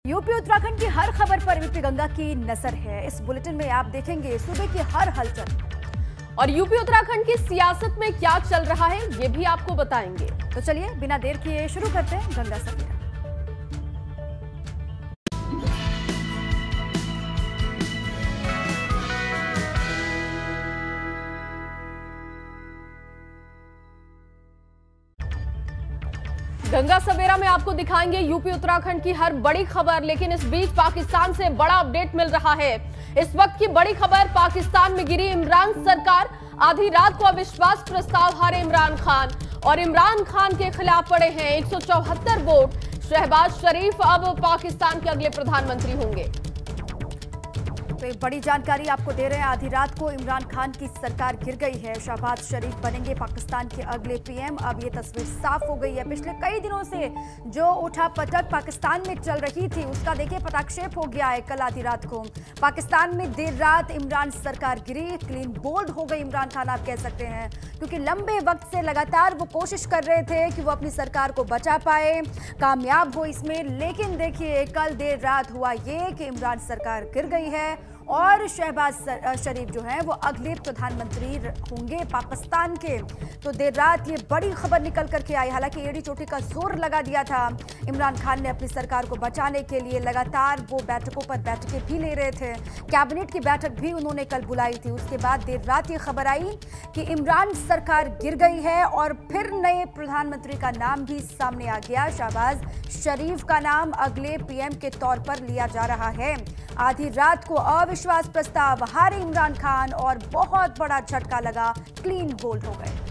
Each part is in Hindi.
यूपी उत्तराखंड की हर खबर पर एबीपी गंगा की नजर है। इस बुलेटिन में आप देखेंगे सूबे की हर हलचल और यूपी उत्तराखंड की सियासत में क्या चल रहा है ये भी आपको बताएंगे। तो चलिए बिना देर किए शुरू करते हैं गंगा सवेरा। गंगा सवेरा में आपको दिखाएंगे यूपी उत्तराखंड की हर बड़ी खबर, लेकिन इस बीच पाकिस्तान से बड़ा अपडेट मिल रहा है। इस वक्त की बड़ी खबर, पाकिस्तान में गिरी इमरान सरकार। आधी रात को अविश्वास प्रस्ताव हारे इमरान खान और इमरान खान के खिलाफ पड़े हैं 174 वोट। शहबाज शरीफ अब पाकिस्तान के अगले प्रधानमंत्री होंगे। तो एक बड़ी जानकारी आपको दे रहे हैं। आधी रात को इमरान खान की सरकार गिर गई है। शहबाज शरीफ बनेंगे पाकिस्तान के अगले पीएम। अब ये तस्वीर साफ हो गई है। पिछले कई दिनों से जो उठापटक पाकिस्तान में चल रही थी उसका देखिए पटाक्षेप हो गया है। कल आधी रात को पाकिस्तान में देर रात इमरान सरकार गिरी। क्लीन बोल्ड हो गई इमरान खान आप कह सकते हैं, क्योंकि लंबे वक्त से लगातार वो कोशिश कर रहे थे कि वो अपनी सरकार को बचा पाए, कामयाब हो इसमें। लेकिन देखिए कल देर रात हुआ ये कि इमरान सरकार गिर गई है और शहबाज शरीफ जो हैं वो अगले प्रधानमंत्री होंगे पाकिस्तान के। तो देर रात ये बड़ी खबर निकल करके आई। हालांकि एड़ी चोटी का जोर लगा दिया था इमरान खान ने अपनी सरकार को बचाने के लिए। लगातार वो बैठकों पर बैठकें भी ले रहे थे। कैबिनेट की बैठक भी उन्होंने कल बुलाई थी। उसके बाद देर रात ये खबर आई कि इमरान सरकार गिर गई है और फिर नए प्रधानमंत्री का नाम भी सामने आ गया। शहबाज शरीफ का नाम अगले पीएम के तौर पर लिया जा रहा है। आधी रात को अविश्वास प्रस्ताव हारे इमरान खान और बहुत बड़ा झटका लगा, क्लीन बोल्ड हो गए।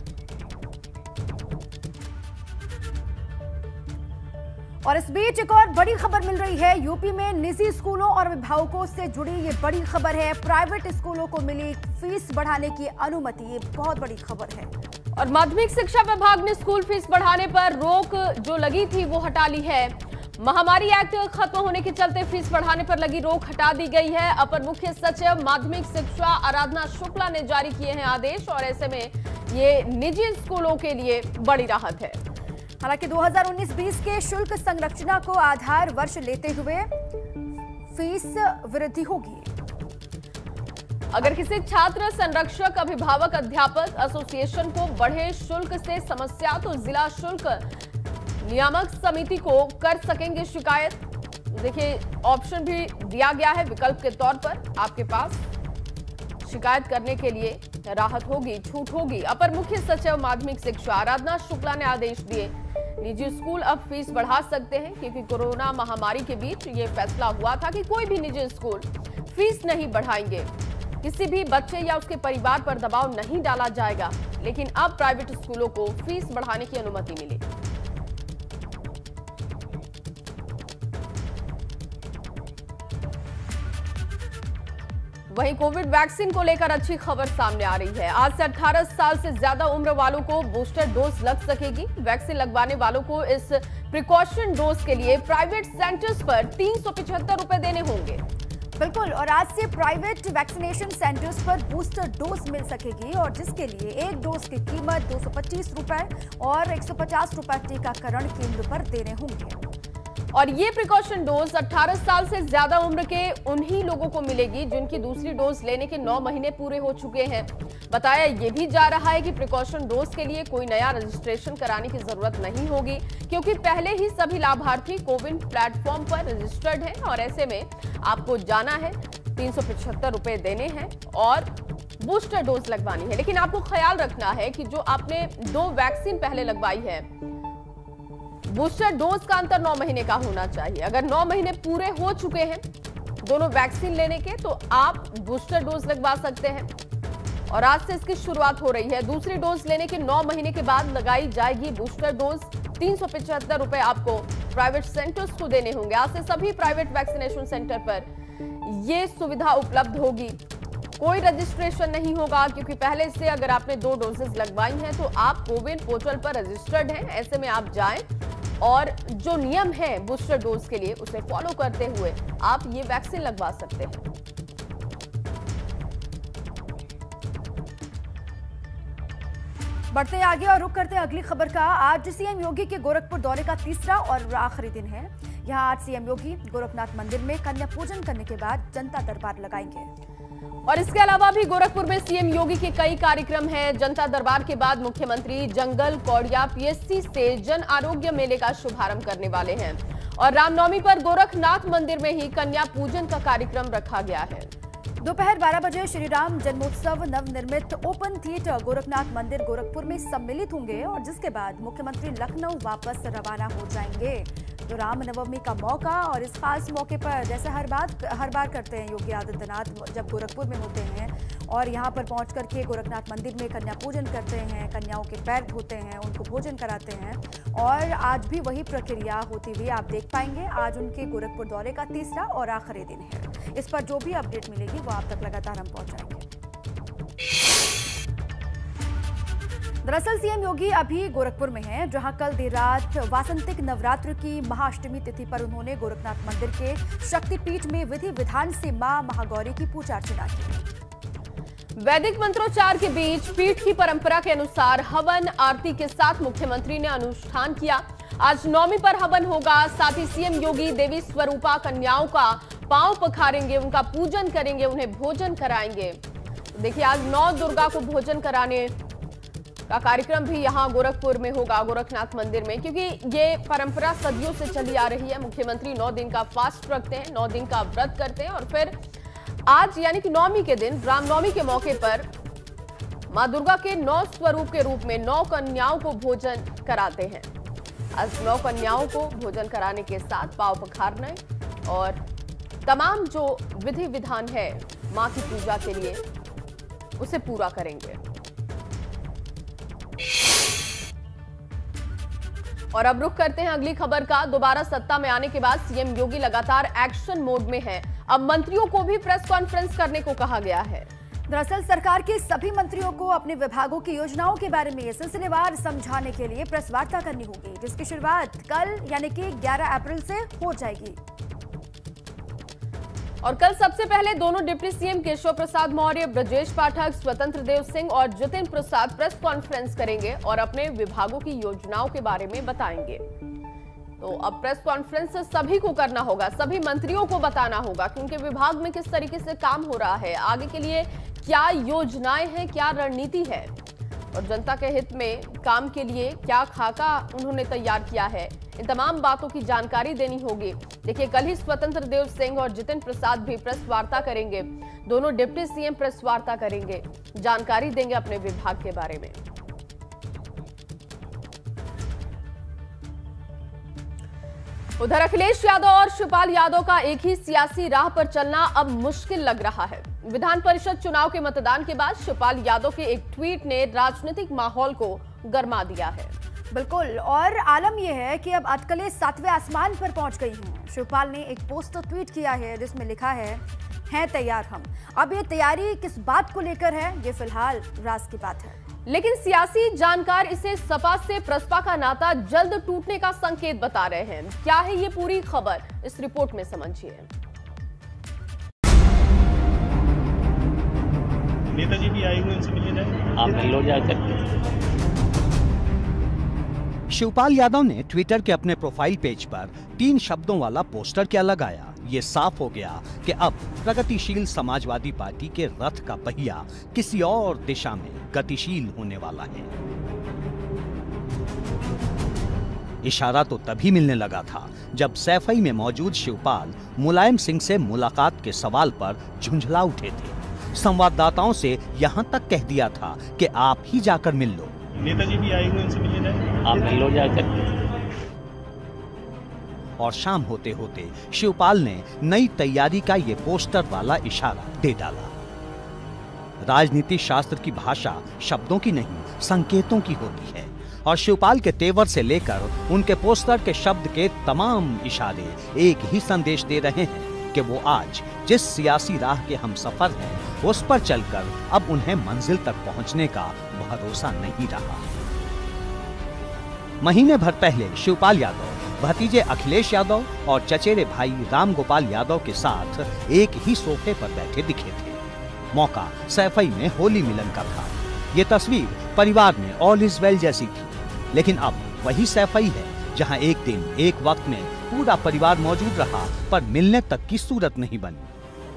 और इस बीच एक और बड़ी खबर मिल रही है। यूपी में निजी स्कूलों और अभिभावकों से जुड़ी ये बड़ी खबर है। प्राइवेट स्कूलों को मिली फीस बढ़ाने की अनुमति। ये बहुत बड़ी खबर है। और माध्यमिक शिक्षा विभाग ने स्कूल फीस बढ़ाने पर रोक जो लगी थी वो हटा ली है। महामारी एक्ट खत्म होने के चलते फीस बढ़ाने पर लगी रोक हटा दी गई है। अपर मुख्य सचिव माध्यमिक शिक्षा आराधना शुक्ला ने जारी किए हैं आदेश और ऐसे में ये निजी स्कूलों के लिए बड़ी राहत है। हालांकि 2019-20 के शुल्क संरचना को आधार वर्ष लेते हुए फीस वृद्धि होगी। अगर किसी छात्र, संरक्षक, अभिभावक, अध्यापक एसोसिएशन को बढ़े शुल्क से समस्या तो जिला शुल्क नियामक समिति को कर सकेंगे शिकायत। देखिए ऑप्शन भी दिया गया है विकल्प के तौर पर। आपके पास शिकायत करने के लिए राहत होगी, छूट होगी। अपर मुख्य सचिव माध्यमिक शिक्षा आराधना शुक्ला ने आदेश दिए। निजी स्कूल अब फीस बढ़ा सकते हैं क्योंकि कोरोना महामारी के बीच ये फैसला हुआ था कि कोई भी निजी स्कूल फीस नहीं बढ़ाएंगे। किसी भी बच्चे या उसके परिवार पर दबाव नहीं डाला जाएगा। लेकिन अब प्राइवेट स्कूलों को फीस बढ़ाने की अनुमति मिली। वहीं कोविड वैक्सीन को लेकर अच्छी खबर सामने आ रही है। आज से 18 साल से ज्यादा उम्र वालों को बूस्टर डोज लग सकेगी। वैक्सीन लगवाने वालों को इस प्रिकॉशन डोज के लिए प्राइवेट सेंटर्स पर 375 रुपए देने होंगे। बिल्कुल, और आज से प्राइवेट वैक्सीनेशन सेंटर्स पर बूस्टर डोज मिल सकेगी और जिसके लिए एक डोज की कीमत 225 रुपए और 150 रुपए टीकाकरण केंद्र पर देने होंगे। और ये प्रिकॉशन डोज 18 साल से ज्यादा उम्र के उन्हीं लोगों को मिलेगी जिनकी दूसरी डोज लेने के 9 महीने पूरे हो चुके हैं। बताया ये भी जा रहा है कि प्रिकॉशन डोज के लिए कोई नया रजिस्ट्रेशन कराने की जरूरत नहीं होगी, क्योंकि पहले ही सभी लाभार्थी कोविन प्लेटफॉर्म पर रजिस्टर्ड हैं और ऐसे में आपको जाना है, 375 रुपए देने हैं और बूस्टर डोज लगवानी है। लेकिन आपको ख्याल रखना है कि जो आपने 2 वैक्सीन पहले लगवाई है, बूस्टर डोज का अंतर 9 महीने का होना चाहिए। अगर 9 महीने पूरे हो चुके हैं दोनों वैक्सीन लेने के तो आप बूस्टर डोज लगवा सकते हैं। और आज से इसकी शुरुआत हो रही है। दूसरी डोज लेने के 9 महीने के बाद लगाई जाएगी बूस्टर डोज। 375 रुपए आपको प्राइवेट सेंटर्स को देने होंगे। आज से सभी प्राइवेट वैक्सीनेशन सेंटर पर यह सुविधा उपलब्ध होगी। कोई रजिस्ट्रेशन नहीं होगा, क्योंकि पहले से अगर आपने 2 डोजेस लगवाई हैं तो आप कोविन पोर्टल पर रजिस्टर्ड हैं। ऐसे में आप जाएं और जो नियम है बूस्टर डोज के लिए उसे फॉलो करते हुए आप ये वैक्सीन लगवा सकते हैं। बढ़ते आगे और रुक करते हैं अगली खबर का। आज सीएम योगी के गोरखपुर दौरे का तीसरा और आखिरी दिन है। यहाँ आज सीएम योगी गोरखनाथ मंदिर में कन्या पूजन करने के बाद जनता दरबार लगाएंगे। और इसके अलावा भी गोरखपुर में सीएम योगी के कई कार्यक्रम हैं। जनता दरबार के बाद मुख्यमंत्री जंगल कौड़िया पीएससी से जन आरोग्य मेले का शुभारंभ करने वाले हैं और रामनवमी पर गोरखनाथ मंदिर में ही कन्या पूजन का कार्यक्रम रखा गया है। दोपहर 12 बजे श्री राम जन्मोत्सव नवनिर्मित ओपन थिएटर गोरखनाथ मंदिर गोरखपुर में सम्मिलित होंगे और जिसके बाद मुख्यमंत्री लखनऊ वापस रवाना हो जाएंगे। तो रामनवमी का मौका और इस खास मौके पर जैसे हर बार करते हैं योगी आदित्यनाथ जब गोरखपुर में होते हैं और यहां पर पहुंच करके गोरखनाथ मंदिर में कन्या पूजन करते हैं, कन्याओं के पैर धोते हैं, उनको भोजन कराते हैं और आज भी वही प्रक्रिया होती हुई आप देख पाएंगे। आज उनके गोरखपुर दौरे का तीसरा और आखिरी दिन है। इस पर जो भी अपडेट मिलेगी वो आप तक लगातार हम पहुंचाएंगे। दरअसल सीएम योगी अभी गोरखपुर में हैं, जहां कल देर रात वासंतिक नवरात्र की महाअष्टमी तिथि पर उन्होंने गोरखनाथ मंदिर के शक्तिपीठ में विधि विधान से मां महागौरी की पूजा अर्चना की। वैदिक मंत्रोच्चार के बीच पीठ की परंपरा के अनुसार हवन आरती के साथ मुख्यमंत्री ने अनुष्ठान किया। आज नवमी पर हवन होगा। साथ ही सीएम योगी देवी स्वरूपा कन्याओं का पांव पखारेंगे, उनका पूजन करेंगे, उन्हें भोजन कराएंगे। देखिए आज 9 दुर्गा को भोजन कराने का कार्यक्रम भी यहां गोरखपुर में होगा, गोरखनाथ मंदिर में, क्योंकि ये परंपरा सदियों से चली आ रही है। मुख्यमंत्री 9 दिन का फास्ट रखते हैं, 9 दिन का व्रत करते हैं और फिर आज यानी कि नवमी के दिन रामनवमी के मौके पर मां दुर्गा के 9 स्वरूप के रूप में 9 कन्याओं को भोजन कराते हैं। आज 9 कन्याओं को भोजन कराने के साथ पांव पखारने और तमाम जो विधि विधान है मां की पूजा के लिए उसे पूरा करेंगे। और अब रुख करते हैं अगली खबर का। दोबारा सत्ता में आने के बाद सीएम योगी लगातार एक्शन मोड में हैं। अब मंत्रियों को भी प्रेस कॉन्फ्रेंस करने को कहा गया है। दरअसल सरकार के सभी मंत्रियों को अपने विभागों की योजनाओं के बारे में सिलसिलेवार समझाने के लिए प्रेस वार्ता करनी होगी, जिसकी शुरुआत कल यानी कि 11 अप्रैल से हो जाएगी। और कल सबसे पहले दोनों डिप्टी सीएम केशव प्रसाद मौर्य, ब्रजेश पाठक, स्वतंत्र देव सिंह और जितिन प्रसाद प्रेस कॉन्फ्रेंस करेंगे और अपने विभागों की योजनाओं के बारे में बताएंगे। तो अब प्रेस कॉन्फ्रेंस सभी को करना होगा, सभी मंत्रियों को बताना होगा कि उनके विभाग में किस तरीके से काम हो रहा है, आगे के लिए क्या योजनाएं हैं, क्या रणनीति है और जनता के हित में काम के लिए क्या खाका उन्होंने तैयार किया है। इन तमाम बातों की जानकारी देनी होगी। देखिए कल ही स्वतंत्र देव सिंह और जितिन प्रसाद भी प्रेस वार्ता करेंगे। दोनों डिप्टी सीएम प्रेस वार्ता करेंगे, जानकारी देंगे अपने विभाग के बारे में। उधर अखिलेश यादव और शिवपाल यादव का एक ही सियासी राह पर चलना अब मुश्किल लग रहा है। विधान परिषद चुनाव के मतदान के बाद शिवपाल यादव के एक ट्वीट ने राजनीतिक माहौल को गरमा दिया है। बिल्कुल, और आलम यह है कि अब अटकलें 7वें आसमान पर पहुंच गई हैं। शिवपाल ने एक पोस्ट ट्वीट किया है जिसमें लिखा है तैयार हम। अब ये तैयारी किस बात को लेकर है, ये फिलहाल राज की बात है, लेकिन सियासी जानकार इसे सपा से प्रसपा का नाता जल्द टूटने का संकेत बता रहे हैं। क्या है ये पूरी खबर, इस रिपोर्ट में समझिए। नेताजी भी आए हुए, इनसे मिलने जाए, आप मिल लो जाकर। शिवपाल यादव ने ट्विटर के अपने प्रोफाइल पेज पर 3 शब्दों वाला पोस्टर क्या लगाया। ये साफ हो गया कि अब प्रगतिशील समाजवादी पार्टी के रथ का पहिया किसी और दिशा में गतिशील होने वाला है। इशारा तो तभी मिलने लगा था जब सैफई में मौजूद शिवपाल मुलायम सिंह से मुलाकात के सवाल पर झुंझला उठे थे। संवाददाताओं से यहां तक कह दिया था कि आप ही जाकर मिल लो। नेताजी भी आए हुए, इनसे मिलने जाए, आप मिल लो जाकर। और शाम होते होते शिवपाल ने नई तैयारी का ये पोस्टर वाला इशारा दे डाला। राजनीति शास्त्र की भाषा शब्दों की नहीं, संकेतों की होती है और शिवपाल के तेवर से लेकर उनके पोस्टर के शब्द के तमाम इशारे एक ही संदेश दे रहे हैं कि वो आज जिस सियासी राह के हम सफर हैं उस पर चलकर अब उन्हें मंजिल तक पहुंचने का भरोसा नहीं रहा। महीने भर पहले शिवपाल यादव भतीजे अखिलेश यादव और चचेरे भाई राम गोपाल यादव के साथ एक ही सोफे पर बैठे दिखे थे। मौका सैफई में होली मिलन का था। ये तस्वीर परिवार में ऑल इज वेल जैसी थी, लेकिन अब वही सैफई है जहां एक दिन एक वक्त में पूरा परिवार मौजूद रहा, पर मिलने तक की सूरत नहीं बनी।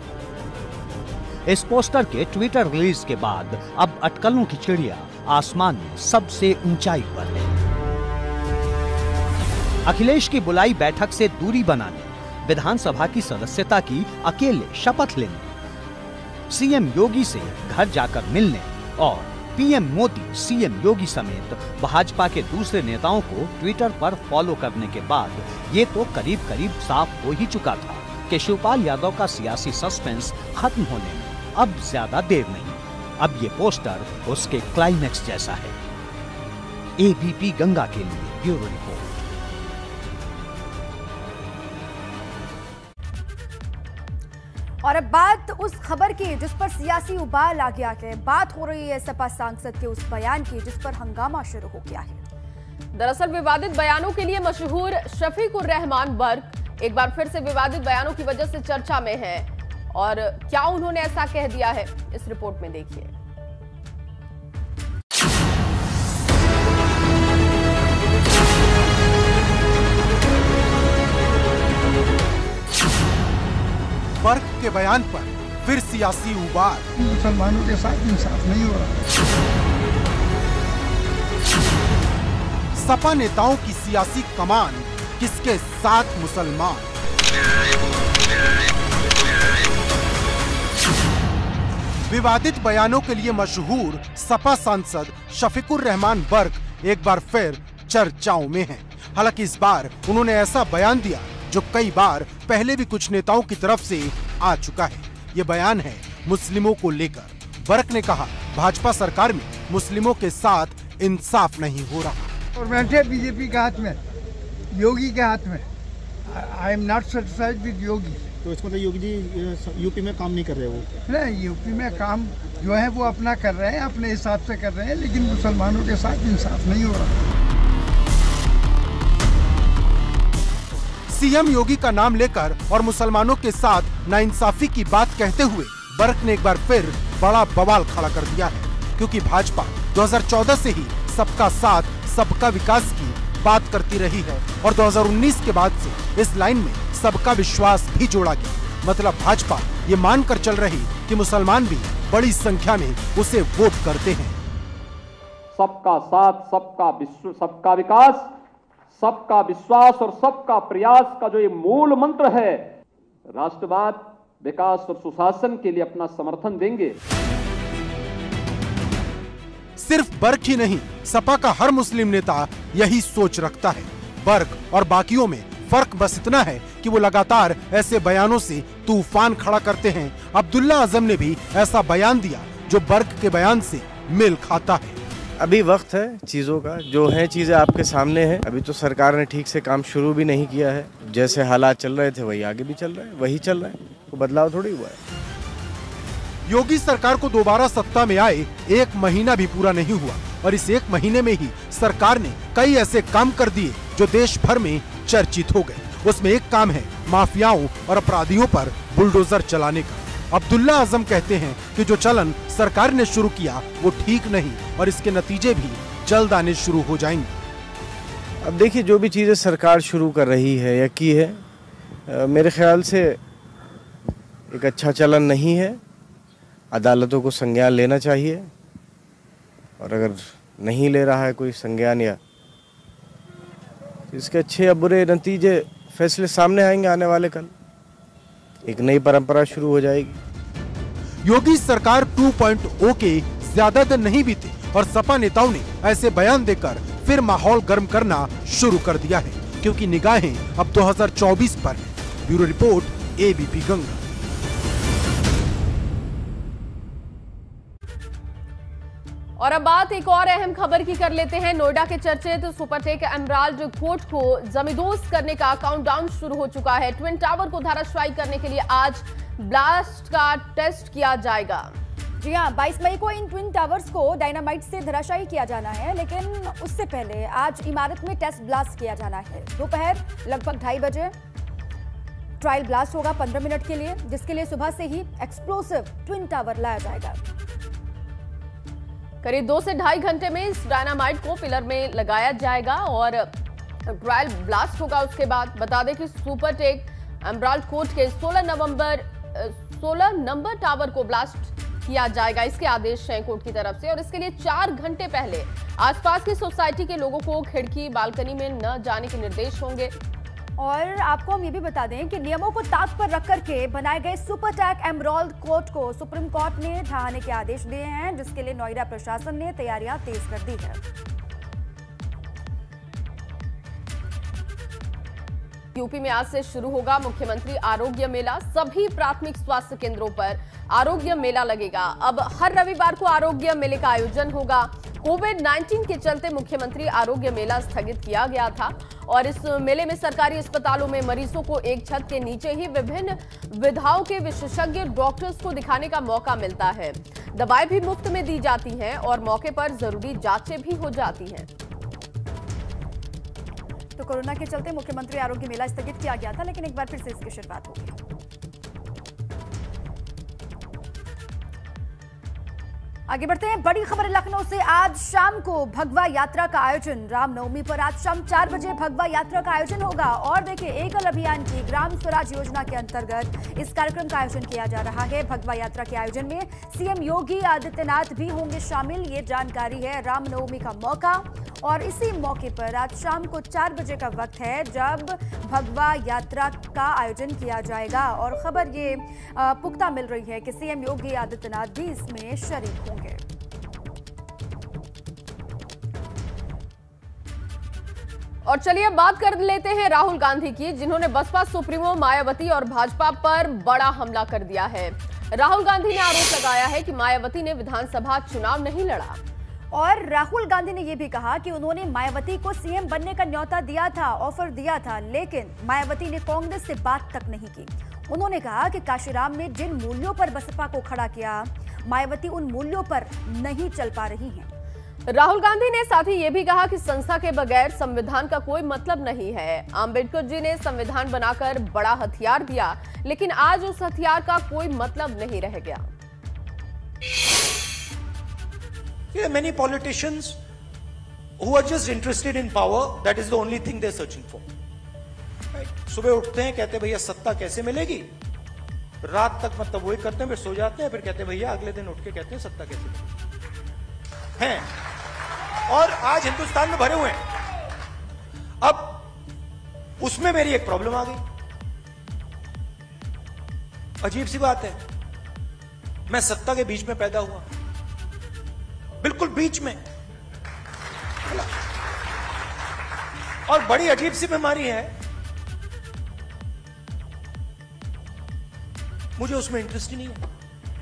इस पोस्टर के ट्विटर रिलीज के बाद अब अटकलों की चिड़िया आसमान में सबसे ऊंचाई पर है। अखिलेश की बुलाई बैठक से दूरी बनाने, विधानसभा की सदस्यता की अकेले शपथ लेने, सीएम योगी से घर जाकर मिलने और पीएम मोदी, सीएम योगी समेत भाजपा के दूसरे नेताओं को ट्विटर पर फॉलो करने के बाद ये तो करीब करीब साफ हो ही चुका था कि शिवपाल यादव का सियासी सस्पेंस खत्म होने में अब ज्यादा देर नहीं। अब ये पोस्टर उसके क्लाइमेक्स जैसा है। एबीपी गंगा के लिए ब्यूरो रिपोर्ट। और अब बात उस खबर की जिस पर सियासी उबाल आ गया है। बात हो रही है सपा सांसद के उस बयान की जिस पर हंगामा शुरू हो गया है। दरअसल विवादित बयानों के लिए मशहूर शफीकुर रहमान बर्क एक बार फिर से विवादित बयानों की वजह से चर्चा में है। और क्या उन्होंने ऐसा कह दिया है, इस रिपोर्ट में देखिए। बर्क के बयान पर फिर सियासी उबाल। मुसलमानों के साथ इंसाफ नहीं हो रहा। सपा नेताओं की सियासी कमान किसके साथ मुसलमान। विवादित बयानों के लिए मशहूर सपा सांसद शफीकुर रहमान बर्क एक बार फिर चर्चाओं में हैं। हालांकि इस बार उन्होंने ऐसा बयान दिया जो कई बार पहले भी कुछ नेताओं की तरफ से आ चुका है। ये बयान है मुस्लिमों को लेकर। बर्क ने कहा, भाजपा सरकार में मुस्लिमों के साथ इंसाफ नहीं हो रहा। गवर्नमेंट है बीजेपी के हाथ में, योगी के हाथ में। I am not satisfied with Yogi. तो इसको योगी जी यूपी में काम नहीं कर रहे वो? नहीं, यूपी में काम जो है वो अपना कर रहे हैं, अपने हिसाब से कर रहे हैं, लेकिन मुसलमानों के साथ इंसाफ नहीं हो रहा। सीएम योगी का नाम लेकर और मुसलमानों के साथ नाइंसाफी की बात कहते हुए बर्क ने एक बार फिर बड़ा बवाल खड़ा कर दिया है, क्योंकि भाजपा 2014 से ही सबका साथ सबका विकास की बात करती रही है और 2019 के बाद से इस लाइन में सबका विश्वास भी जोड़ा गया। मतलब भाजपा ये मानकर चल रही कि मुसलमान भी बड़ी संख्या में उसे वोट करते हैं। सबका साथ, सबका विकास, सबका विश्वास और सबका प्रयास का जो ये मूल मंत्र है, राष्ट्रवाद, विकास और सुशासन के लिए अपना समर्थन देंगे। सिर्फ बर्क ही नहीं, सपा का हर मुस्लिम नेता यही सोच रखता है। बर्क और बाकियों में फर्क बस इतना है कि वो लगातार ऐसे बयानों से तूफान खड़ा करते हैं। अब्दुल्ला आजम ने भी ऐसा बयान दिया जो बर्क के बयान से मेल खाता है। अभी वक्त है चीज़ों का, जो है चीज़ें आपके सामने हैं। अभी तो सरकार ने ठीक से काम शुरू भी नहीं किया है। जैसे हालात चल रहे थे वही आगे भी चल रहे हैं, वही चल रहा है, कोई बदलाव थोड़ी हुआ है। योगी सरकार को दोबारा सत्ता में आए 1 महीना भी पूरा नहीं हुआ और इस 1 महीने में ही सरकार ने कई ऐसे काम कर दिए जो देश भर में चर्चित हो गए। उसमें एक काम है माफियाओं और अपराधियों पर बुलडोजर चलाने का। अब्दुल्ला आजम कहते हैं कि जो चलन सरकार ने शुरू किया वो ठीक नहीं और इसके नतीजे भी जल्द आने शुरू हो जाएंगे। अब देखिए, जो भी चीज़ें सरकार शुरू कर रही है या की है, मेरे ख्याल से एक अच्छा चलन नहीं है। अदालतों को संज्ञान लेना चाहिए और अगर नहीं ले रहा है कोई संज्ञान या इसके अच्छे या बुरे नतीजे, फैसले सामने आएंगे आने वाले कल। एक नई परंपरा शुरू हो जाएगी। योगी सरकार 2.0 के ज्यादा दिन नहीं बीते और सपा नेताओं ने ऐसे बयान देकर फिर माहौल गर्म करना शुरू कर दिया है, क्योंकि निगाहें अब 2024 पर है। Bureau report, ABP Ganga. और अब बात एक और अहम खबर की कर लेते हैं। नोएडा के चर्चित सुपरटेक एमराल्ड कोर्ट को जमींदोज करने का काउंटडाउन शुरू हो चुका है। ट्विन टावर को धराशायी करने के लिए आज ब्लास्ट का टेस्ट किया जाएगा। जी हाँ, 22 मई को इन ट्विन टावर्स को डायनामाइट से धराशायी किया जाना है, लेकिन उससे पहले आज इमारत में टेस्ट ब्लास्ट किया जाना है। दोपहर लगभग 2:30 बजे ट्रायल ब्लास्ट होगा 15 मिनट के लिए, जिसके लिए सुबह से ही एक्सप्लोसिव ट्विन टावर लाया जाएगा। करीब 2 से ढाई घंटे में इस डायनामाइट को पिलर में लगाया जाएगा और ट्रायल ब्लास्ट होगा। उसके बाद बता दें कि सुपरटेक एमराल्ड कोर्ट के 16 नंबर टावर को ब्लास्ट किया जाएगा, इसके आदेश हैं कोर्ट की तरफ से। और इसके लिए 4 घंटे पहले आसपास की सोसाइटी के लोगों को खिड़की बालकनी में न जाने के निर्देश होंगे। और आपको हम ये भी बता दें कि नियमों को ताक पर रख करके बनाए गए सुपरटेक एमराल्ड कोर्ट को सुप्रीम कोर्ट ने ढहाने के आदेश दिए हैं, जिसके लिए नोएडा प्रशासन ने तैयारियां तेज कर दी है। यूपी में आज से शुरू होगा मुख्यमंत्री आरोग्य मेला। सभी प्राथमिक स्वास्थ्य केंद्रों पर आरोग्य मेला लगेगा। अब हर रविवार को आरोग्य मेले का आयोजन होगा। कोविड-19 के चलते मुख्यमंत्री आरोग्य मेला स्थगित किया गया था और इस मेले में सरकारी अस्पतालों में मरीजों को एक छत के नीचे ही विभिन्न विधाओं के विशेषज्ञ डॉक्टर्स को दिखाने का मौका मिलता है। दवाएं भी मुफ्त में दी जाती हैं और मौके पर जरूरी जांचें भी हो जाती हैं। तो कोरोना के चलते मुख्यमंत्री आरोग्य मेला स्थगित किया गया था, लेकिन एक बार फिर से इसकी शुरुआत होगी। आगे बढ़ते हैं, बड़ी खबर लखनऊ से। आज शाम को भगवा यात्रा का आयोजन, रामनवमी पर आज शाम 4 बजे भगवा यात्रा का आयोजन होगा। और देखिए, एकल अभियान की ग्राम स्वराज योजना के अंतर्गत इस कार्यक्रम का आयोजन किया जा रहा है। भगवा यात्रा के आयोजन में सीएम योगी आदित्यनाथ भी होंगे शामिल, ये जानकारी है। रामनवमी का मौका और इसी मौके पर आज शाम को 4 बजे का वक्त है जब भगवा यात्रा का आयोजन किया जाएगा। और खबर ये पुख्ता मिल रही है कि सीएम योगी आदित्यनाथ भी इसमें शरीक होंगे। और चलिए अब बात कर लेते हैं राहुल गांधी की, जिन्होंने बसपा सुप्रीमो मायावती और भाजपा पर बड़ा हमला कर दिया है। राहुल गांधी ने आरोप लगाया है कि मायावती ने विधानसभा चुनाव नहीं लड़ा। और राहुल गांधी ने यह भी कहा कि उन्होंने मायावती को सीएम बनने का न्योता दिया था, ऑफर दिया था, लेकिन मायावती ने कांग्रेस से बात तक नहीं की। उन्होंने कहा कि काशीराम ने जिन मूल्यों पर बसपा को खड़ा किया, मायावती उन मूल्यों पर नहीं चल पा रही हैं। राहुल गांधी ने साथ ही ये भी कहा कि संस्था के बगैर संविधान का कोई मतलब नहीं है। अंबेडकर जी ने संविधान बनाकर बड़ा हथियार दिया, लेकिन आज उस हथियार का कोई मतलब नहीं रह गया। Many politicians who are just interested in power, that is the only thing they're searching for. Right? सुबह उठते हैं, कहते हैं भैया सत्ता कैसे मिलेगी, रात तक मतलब वही करते हैं, फिर सो जाते हैं, फिर कहते हैं भैया अगले दिन उठ के कहते हैं सत्ता कैसे मिलेगी हैं। और आज हिंदुस्तान में भरे हुए हैं। अब उसमें मेरी एक प्रॉब्लम आ गई। अजीब सी बात है, मैं सत्ता के बीच में पैदा हुआ, बिल्कुल बीच में। और बड़ी अजीब सी बीमारी है, मुझे उसमें इंटरेस्ट ही नहीं है।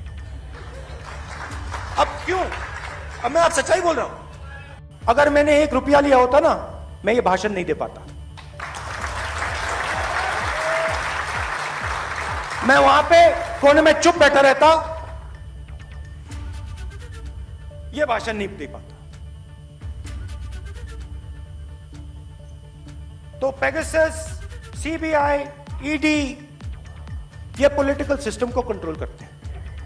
अब क्यों? अब मैं आप सच्चाई बोल रहा हूं, अगर मैंने 1 रुपया लिया होता ना, मैं ये भाषण नहीं दे पाता। मैं वहां पे कोने में चुप बैठा रहता, ये भाषण नहीं दे पाता। तो पेगासस, सीबीआई, ईडी ये पॉलिटिकल सिस्टम को कंट्रोल करते हैं।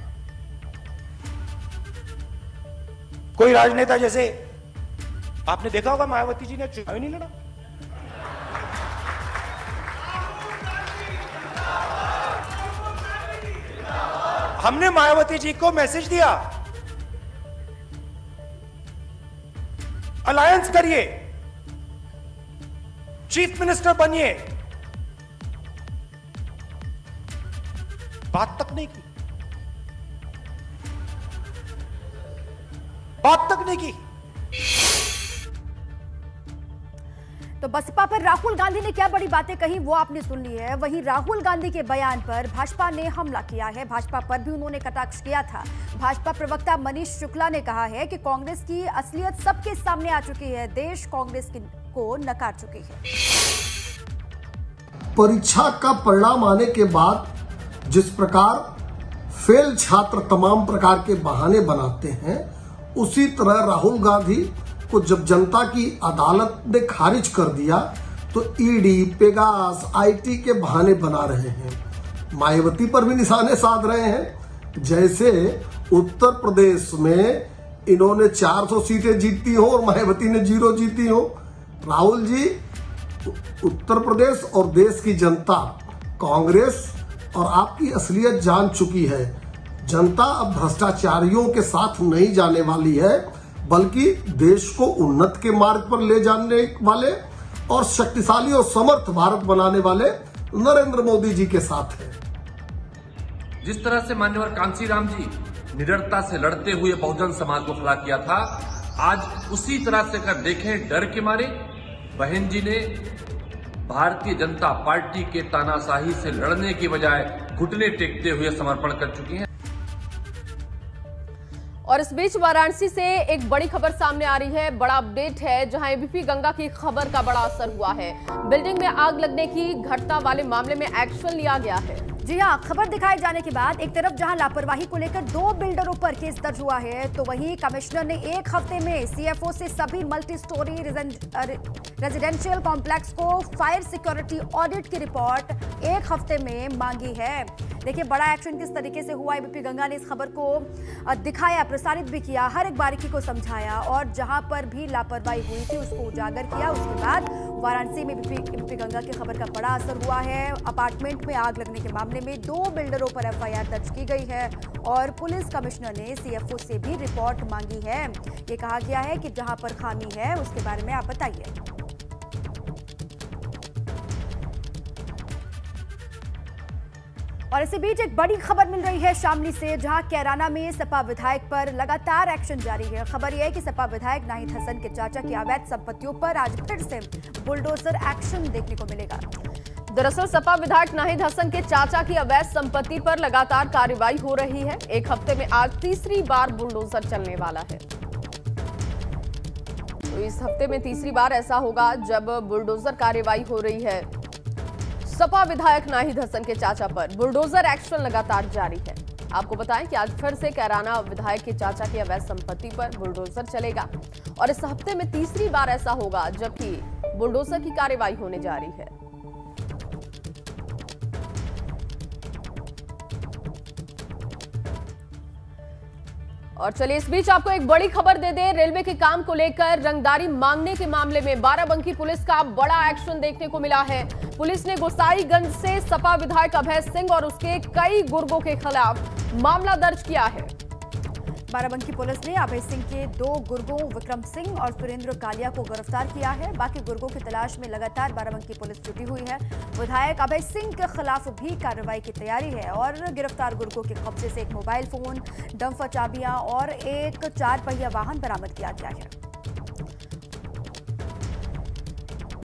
कोई राजनेता, जैसे आपने देखा होगा मायावती जी ने चुनाव ही नहीं लड़ा। हमने मायावती जी को मैसेज दिया, अलायंस करिए, चीफ मिनिस्टर बनिए, बात तक नहीं की, बात तक नहीं की। तो बसपा पर राहुल गांधी ने क्या बड़ी बातें कही वो आपने सुन ली है। वहीं राहुल गांधी के बयान पर भाजपा ने हमला किया है। भाजपा पर भी उन्होंने कटाक्ष किया था। भाजपा प्रवक्ता मनीष शुक्ला ने कहा है कि कांग्रेस की असलियत सबके सामने आ चुकी है, देश कांग्रेस को नकार चुकी है। परीक्षा का परिणाम आने के बाद जिस प्रकार फेल छात्र तमाम प्रकार के बहाने बनाते हैं, उसी तरह राहुल गांधी को जब जनता की अदालत ने खारिज कर दिया तो ईडी, पेगास, आईटी के बहाने बना रहे हैं। मायावती पर भी निशाने साध रहे हैं। जैसे उत्तर प्रदेश में इन्होंने 400 सीटें जीती हो और मायावती ने 0 जीती हो। राहुल जी उत्तर प्रदेश और देश की जनता कांग्रेस और आपकी असलियत जान चुकी है। जनता अब भ्रष्टाचारियों के साथ नहीं जाने वाली है, बल्कि देश को उन्नत के मार्ग पर ले जाने वाले और शक्तिशाली और समर्थ भारत बनाने वाले नरेंद्र मोदी जी के साथ है। जिस तरह से मान्यवर कांशीराम जी निडरता से लड़ते हुए बहुजन समाज को खड़ा किया था, आज उसी तरह से अगर देखें डर के मारे बहन जी ने भारतीय जनता पार्टी के तानाशाही से लड़ने की बजाय घुटने टेकते हुए समर्पण कर चुकी हैं। और इस बीच वाराणसी से एक बड़ी खबर सामने आ रही है, बड़ा अपडेट है, जहां एबीपी गंगा की खबर का बड़ा असर हुआ है। बिल्डिंग में आग लगने की घटना वाले मामले में एक्शन लिया गया है। जी हां, खबर दिखाए जाने के बाद एक तरफ जहां लापरवाही को लेकर 2 बिल्डरों पर केस दर्ज हुआ है, तो वहीं कमिश्नर ने 1 हफ्ते में सीएफओ से सभी मल्टी स्टोरी रेजिडेंशियल कॉम्प्लेक्स को फायर सिक्योरिटी ऑडिट की रिपोर्ट 1 हफ्ते में मांगी है। देखिए बड़ा एक्शन किस तरीके से हुआ। एबीपी गंगा ने इस खबर को दिखाया, प्रसारित भी किया, हर एक बारीकी को समझाया और जहां पर भी लापरवाही हुई थी उसको उजागर किया। उसके बाद वाराणसी में एबीपी गंगा की खबर का बड़ा असर हुआ है। अपार्टमेंट में आग लगने के मामले में 2 बिल्डरों पर एफआईआर दर्ज की गई है और पुलिस कमिश्नर ने सीएफओ से भी रिपोर्ट मांगी है। ये कहा गया है कि जहां पर खामी है उसके बारे में आप बताइए। और इसी बीच एक बड़ी खबर मिल रही है शामली से, जहां कैराना में सपा विधायक पर लगातार एक्शन जारी है। खबर यह है कि सपा विधायक नाहिद हसन के चाचा की अवैध संपत्तियों पर आज फिर से बुलडोजर एक्शन देखने को मिलेगा। दरअसल सपा विधायक नाहिद हसन के चाचा की अवैध संपत्ति पर लगातार कार्रवाई हो रही है। 1 हफ्ते में आज तीसरी बार बुलडोजर चलने वाला है। तो इस हफ्ते में तीसरी बार ऐसा होगा जब बुलडोजर कार्रवाई हो रही है। सपा विधायक नाहिद हसन के चाचा पर बुलडोजर एक्शन लगातार जारी है। आपको बताएं कि आज फिर से कैराना विधायक के चाचा की अवैध संपत्ति पर बुलडोजर चलेगा और इस हफ्ते में तीसरी बार ऐसा होगा जबकि बुलडोजर की कार्रवाई होने जा रही है। और चलिए इस बीच आपको एक बड़ी खबर दे दें। रेलवे के काम को लेकर रंगदारी मांगने के मामले में बाराबंकी पुलिस का बड़ा एक्शन देखने को मिला है। पुलिस ने गोसाईगंज से सपा विधायक अभय सिंह और उसके कई गुर्गों के खिलाफ मामला दर्ज किया है। बाराबंकी पुलिस ने अभय सिंह के 2 गुर्गों विक्रम सिंह और सुरेंद्र कालिया को गिरफ्तार किया है। बाकी गुर्गों की तलाश में लगातार बाराबंकी पुलिस जुटी हुई है। विधायक अभय सिंह के खिलाफ भी कार्रवाई की तैयारी है और गिरफ्तार गुर्गों के कब्जे से एक मोबाइल फोन, डंपर चाबियां और एक 4 पहिया वाहन बरामद किया गया है।